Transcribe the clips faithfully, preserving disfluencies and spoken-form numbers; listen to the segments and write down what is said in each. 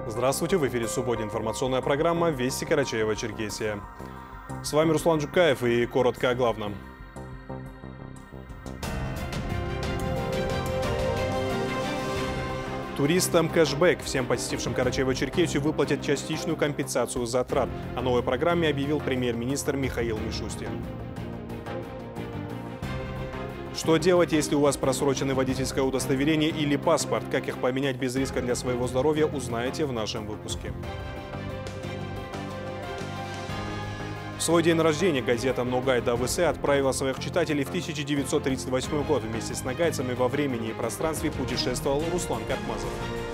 Здравствуйте, в эфире субботняя информационная программа «Вести Карачаево-Черкесия». С вами Руслан Жукаев и коротко о главном. Туристам кэшбэк. Всем посетившим Карачаево-Черкесию выплатят частичную компенсацию затрат. О новой программе объявил премьер-министр Михаил Мишустин. Что делать, если у вас просрочены водительское удостоверение или паспорт? Как их поменять без риска для своего здоровья, узнаете в нашем выпуске. В свой день рождения газета «Ногайда АВС» отправила своих читателей в тысяча девятьсот тридцать восьмой год. Вместе с ногайцами во времени и пространстве путешествовал Руслан Кармазов.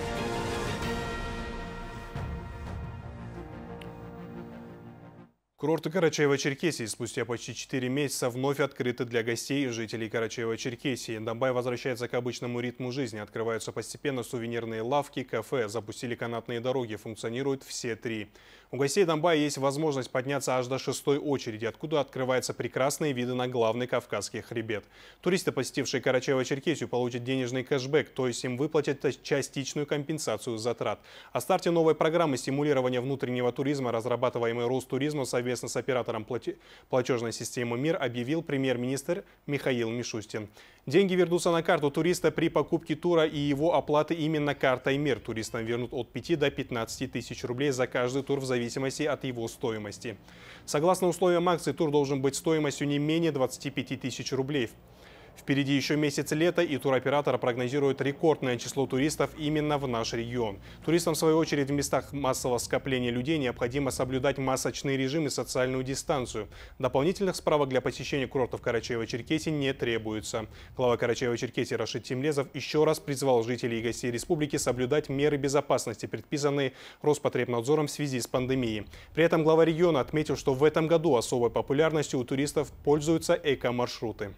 Курорты Карачаево-Черкесии спустя почти четыре месяца вновь открыты для гостей и жителей Карачаево-Черкесии. Донбай возвращается к обычному ритму жизни. Открываются постепенно сувенирные лавки, кафе, запустили канатные дороги, функционируют все три. У гостей Донбая есть возможность подняться аж до шестой очереди, откуда открываются прекрасные виды на главный Кавказский хребет. Туристы, посетившие Карачаево-Черкесию, получат денежный кэшбэк, то есть им выплатят частичную компенсацию затрат. О старте новой программы стимулирования внутреннего туризма, разрабатываемой Ростуризмом совместно с оператором платежной системы МИР, объявил премьер-министр Михаил Мишустин. Деньги вернутся на карту туриста при покупке тура и его оплаты именно картой МИР. Туристам вернут от пяти до пятнадцати тысяч рублей за каждый тур в зависимости от его стоимости. Согласно условиям акции, тур должен быть стоимостью не менее двадцати пяти тысяч рублей. Впереди еще месяц лета, и туроператор прогнозирует рекордное число туристов именно в наш регион. Туристам, в свою очередь, в местах массового скопления людей необходимо соблюдать масочный режим и социальную дистанцию. Дополнительных справок для посещения курортов Карачаево-Черкесии не требуется. Глава Карачаево-Черкесии Рашид Тимлезов еще раз призвал жителей и гостей республики соблюдать меры безопасности, предписанные Роспотребнадзором в связи с пандемией. При этом глава региона отметил, что в этом году особой популярностью у туристов пользуются эко-маршруты.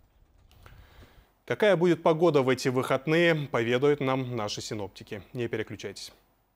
Какая будет погода в эти выходные, поведают нам наши синоптики. Не переключайтесь.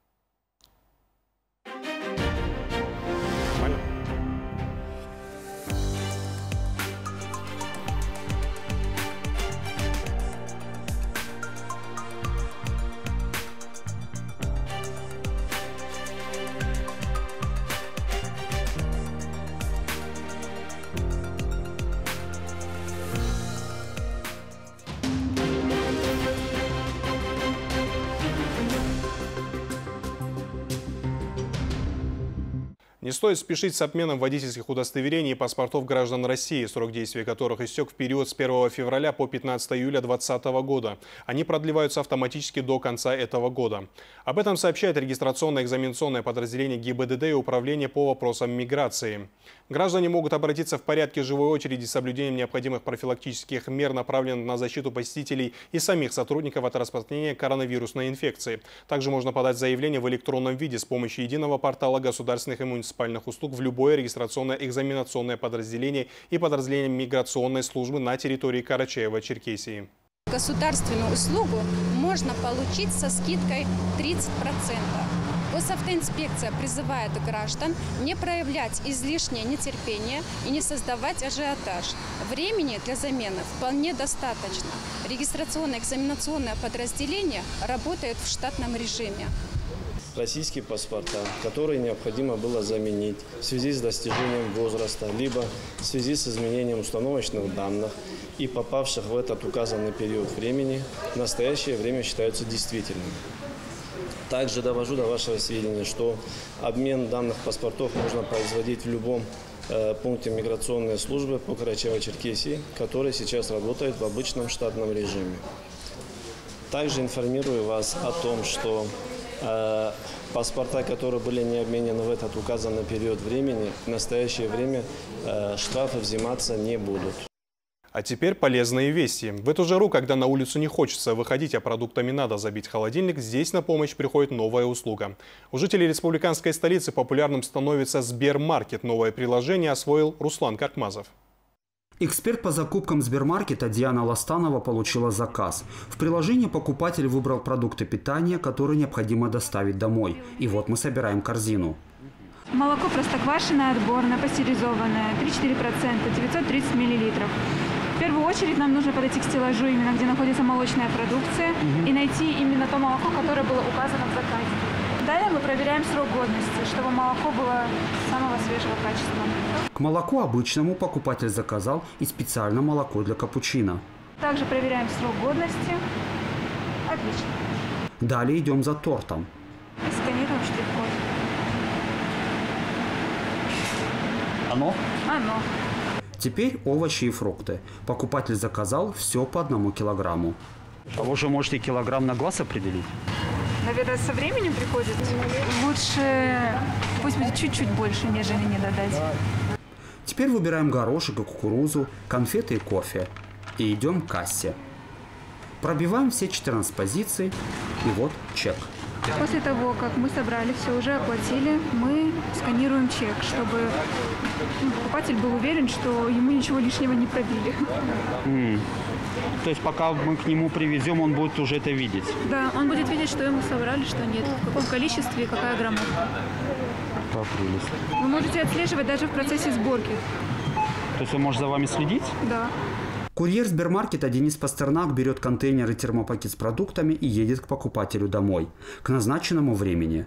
Не стоит спешить с обменом водительских удостоверений и паспортов граждан России, срок действия которых истек в период с первого февраля по пятнадцатое июля две тысячи двадцатого года. Они продлеваются автоматически до конца этого года. Об этом сообщает регистрационно-экзаменационное подразделение ГИБДД и Управление по вопросам миграции. Граждане могут обратиться в порядке живой очереди с соблюдением необходимых профилактических мер, направленных на защиту посетителей и самих сотрудников от распространения коронавирусной инфекции. Также можно подать заявление в электронном виде с помощью единого портала государственных и муниципальных услуг в любое регистрационно-экзаменационное подразделение и подразделение миграционной службы на территории Карачаево-Черкесии. Государственную услугу можно получить со скидкой тридцать процентов. Госавтоинспекция призывает граждан не проявлять излишнее нетерпение и не создавать ажиотаж. Времени для замены вполне достаточно. Регистрационно-экзаменационное подразделение работает в штатном режиме. Российские паспорта, которые необходимо было заменить в связи с достижением возраста, либо в связи с изменением установочных данных и попавших в этот указанный период времени, в настоящее время считаются действительными. Также довожу до вашего сведения, что обмен данных паспортов можно производить в любом э, пункте миграционной службы по Карачаево-Черкесии, который сейчас работает в обычном штатном режиме. Также информирую вас о том, что э, паспорта, которые были не обменены в этот указанный период времени, в настоящее время э, штрафы взиматься не будут. А теперь полезные вести. В эту жару, когда на улицу не хочется выходить, а продуктами надо забить холодильник, здесь на помощь приходит новая услуга. У жителей республиканской столицы популярным становится Сбермаркет. Новое приложение освоил Руслан Кармазов. Эксперт по закупкам Сбермаркета Диана Ластанова получила заказ. В приложении покупатель выбрал продукты питания, которые необходимо доставить домой. И вот мы собираем корзину. Молоко простоквашиное, отборное, пастеризованное, три-четыре процента, девятьсот тридцать миллилитров. В первую очередь нам нужно подойти к стеллажу, именно где находится молочная продукция, угу. и найти именно то молоко, которое было указано в заказе. Далее мы проверяем срок годности, чтобы молоко было самого свежего качества. К молоку обычному покупатель заказал и специально молоко для капучино. Также проверяем срок годности. Отлично. Далее идем за тортом. И сканируем штрих-код. Оно? Оно. Теперь овощи и фрукты. Покупатель заказал все по одному килограмму. А вы уже можете килограмм на глаз определить? Наверное, со временем приходит. Лучше пусть будет чуть-чуть больше, нежели не додать. Теперь выбираем горошек и кукурузу, конфеты и кофе. И идем к кассе. Пробиваем все четырнадцать позиций. И вот чек. После того, как мы собрали все, уже оплатили, мы сканируем чек, чтобы покупатель был уверен, что ему ничего лишнего не пробили. Mm. То есть пока мы к нему привезем, он будет уже это видеть? Да, он будет видеть, что ему собрали, что нет, в каком количестве и какая граммовка. Как прелесть. Вы можете отслеживать даже в процессе сборки. То есть он может за вами следить? Да. Курьер Сбермаркета Денис Пастернак берет контейнер и термопакет с продуктами и едет к покупателю домой к назначенному времени.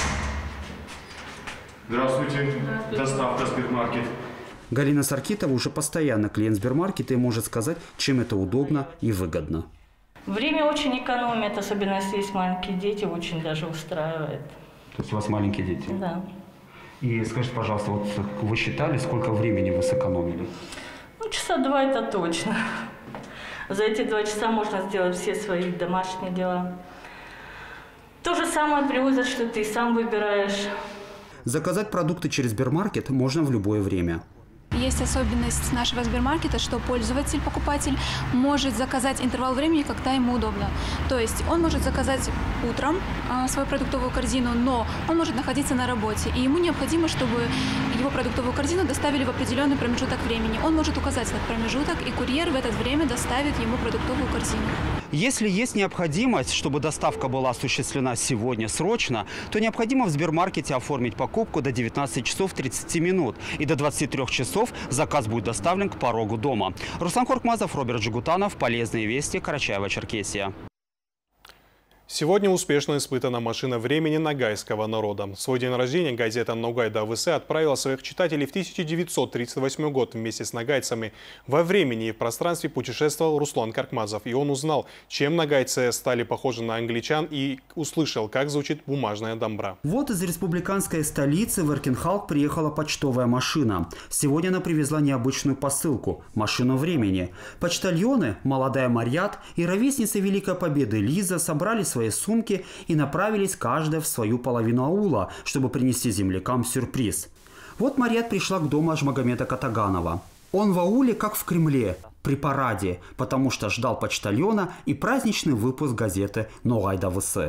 Здравствуйте. Доставка Сбермаркет. Галина Саркитова уже постоянно клиент Сбермаркета и может сказать, чем это удобно и выгодно. Время очень экономит, особенно если есть маленькие дети, очень даже устраивает. То есть у вас маленькие дети? Да. И скажите, пожалуйста, вот вы считали, сколько времени вы сэкономили? Ну, часа два это точно. За эти два часа можно сделать все свои домашние дела. То же самое привозят, что ты сам выбираешь. Заказать продукты через Сбермаркет можно в любое время. Есть особенность нашего Сбермаркета, что пользователь, покупатель может заказать интервал времени, когда ему удобно. То есть он может заказать утром а, свою продуктовую корзину, но он может находиться на работе. И ему необходимо, чтобы его продуктовую корзину доставили в определенный промежуток времени. Он может указать этот промежуток, и курьер в это время доставит ему продуктовую корзину. Если есть необходимость, чтобы доставка была осуществлена сегодня срочно, то необходимо в Сбермаркете оформить покупку до девятнадцати часов тридцати минут. И до двадцати трёх часов заказ будет доставлен к порогу дома. Руслан Коркмазов, Роберт Жигутанов. Полезные вести. Карачаево-Черкесия. Сегодня успешно испытана машина времени ногайского народа. В свой день рождения газета «Ногай да ВС» отправила своих читателей в тысяча девятьсот тридцать восьмой год вместе с ногайцами. Во времени и в пространстве путешествовал Руслан Коркмазов, и он узнал, чем ногайцы стали похожи на англичан, и услышал, как звучит бумажная домбра. Вот из республиканской столицы в Эркинхалк приехала почтовая машина. Сегодня она привезла необычную посылку – машину времени. Почтальоны, молодая Марьят и ровесница Великой Победы Лиза собрали свои свои сумки и направились каждая в свою половину аула, чтобы принести землякам сюрприз. Вот Марьят пришла к дому Ажмагомеда Катаганова. Он в ауле, как в Кремле, при параде, потому что ждал почтальона и праздничный выпуск газеты «Ногай да ВС».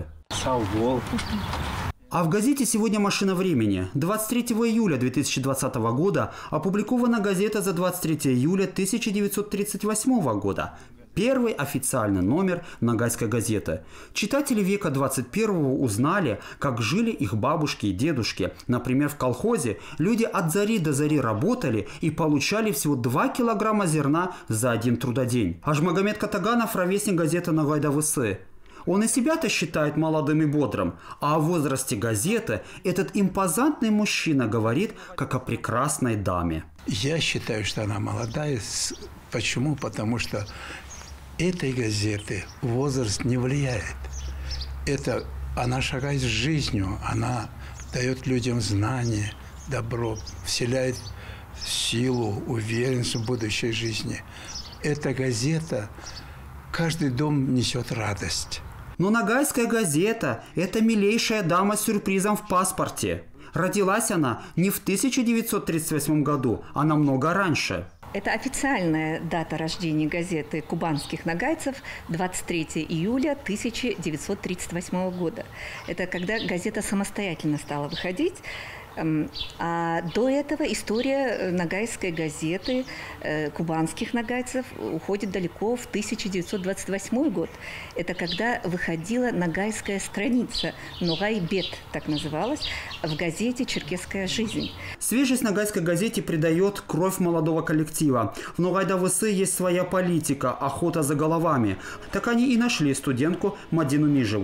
А в газете «Сегодня машина времени» двадцать третьего июля две тысячи двадцатого года опубликована газета за двадцать третьего июля тысяча девятьсот тридцать восьмого года. Первый официальный номер ногайской газеты. Читатели века двадцать первого узнали, как жили их бабушки и дедушки. Например, в колхозе люди от зари до зари работали и получали всего два килограмма зерна за один трудодень. Ажмагомед Катаганов – ровесник газеты «Ногай да ВС». Он и себя-то считает молодым и бодрым, а о возрасте газеты этот импозантный мужчина говорит, как о прекрасной даме. Я считаю, что она молодая. Почему? Потому что этой газеты возраст не влияет. Это она шагает с жизнью, она дает людям знания, добро, вселяет силу, уверенность в будущей жизни. Эта газета, каждый дом несет радость. Но ногайская газета – это милейшая дама с сюрпризом в паспорте. Родилась она не в тысяча девятьсот тридцать восьмом году, а намного раньше. Это официальная дата рождения газеты кубанских ногайцев – двадцать третьего июля тысяча девятьсот тридцать восьмого года. Это когда газета самостоятельно стала выходить. А до этого история ногайской газеты, э, кубанских ногайцев, уходит далеко в тысяча девятьсот двадцать восьмой год. Это когда выходила ногайская страница, Ногай-бет так называлась, в газете «Черкесская жизнь». Свежесть ногайской газете придает кровь молодого коллектива. В Ногай да ВС есть своя политика – охота за головами. Так они и нашли студентку Мадину Мижеву.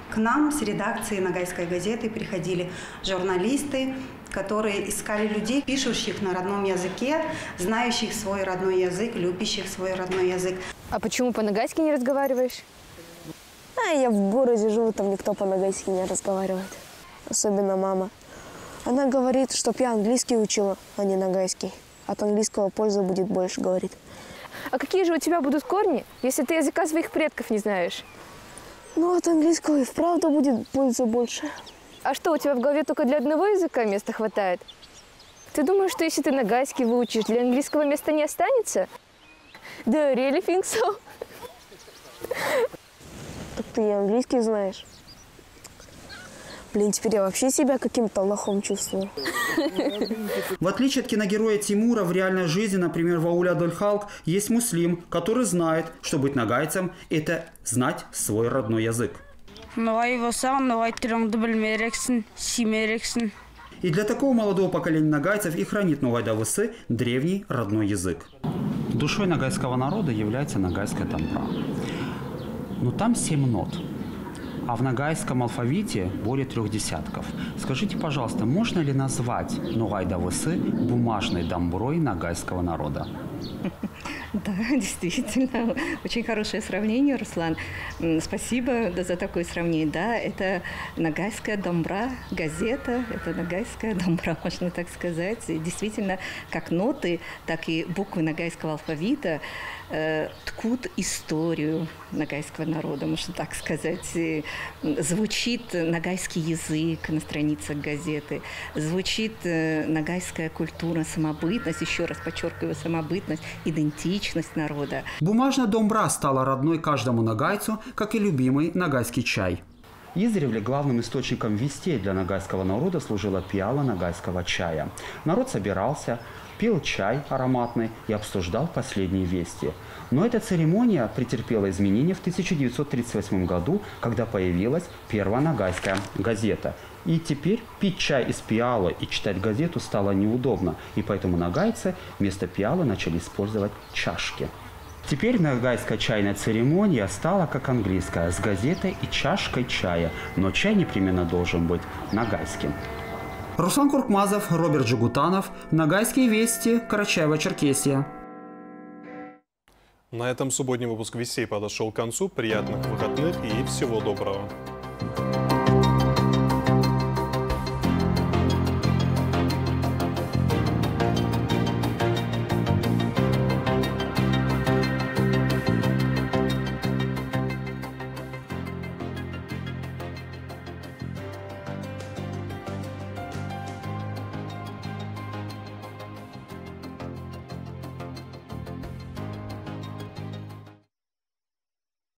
К нам с редакции Ногайской газеты приходили журналисты, которые искали людей, пишущих на родном языке, знающих свой родной язык, любящих свой родной язык. А почему по-ногайски не разговариваешь? А я в городе живу, там никто по-ногайски не разговаривает. Особенно мама. Она говорит, чтоб я английский учила, а не ногайский. От английского пользы будет больше, говорит. А какие же у тебя будут корни, если ты языка своих предков не знаешь? Ну, от английского и вправду будет пользы больше. А что, у тебя в голове только для одного языка места хватает? Ты думаешь, что если ты ногайский выучишь, для английского места не останется? Do you really think so? Так ты и английский знаешь. Блин, теперь я вообще себя каким-то лохом чувствую. В отличие от киногероя Тимура, в реальной жизни, например, в ауле Адольхалк, есть муслим, который знает, что быть ногайцем – это знать свой родной язык. И для такого молодого поколения ногайцев и хранит Ногай давысы древний родной язык. Душой ногайского народа является ногайская домбра. Но там семь нот. А в ногайском алфавите более трех десятков. Скажите, пожалуйста, можно ли назвать Ногай давысы бумажной домброй ногайского народа? Да, действительно, очень хорошее сравнение, Руслан. Спасибо за такое сравнение. Да, это ногайская домбра, газета, это ногайская домбра, можно так сказать. И действительно, как ноты, так и буквы ногайского алфавита э, ткут историю ногайского народа, можно так сказать. И звучит ногайский язык на страницах газеты, звучит э, ногайская культура, самобытность, еще раз подчеркиваю, самобытность, идентичность народа. Бумажная домбра стала родной каждому ногайцу, как и любимый ногайский чай. Издревле главным источником вестей для ногайского народа служила пиала ногайского чая. Народ собирался, пил чай ароматный и обсуждал последние вести. Но эта церемония претерпела изменения в тысяча девятьсот тридцать восьмом году, когда появилась первая ногайская газета. И теперь пить чай из пиалы и читать газету стало неудобно, и поэтому ногайцы вместо пиалы начали использовать чашки. Теперь ногайская чайная церемония стала как английская, с газетой и чашкой чая, но чай непременно должен быть ногайским. Руслан Куркмазов, Роберт Джигутанов, Ногайские вести, Карачаево-Черкесия. На этом субботний выпуск вестей подошел к концу. Приятных выходных и всего доброго.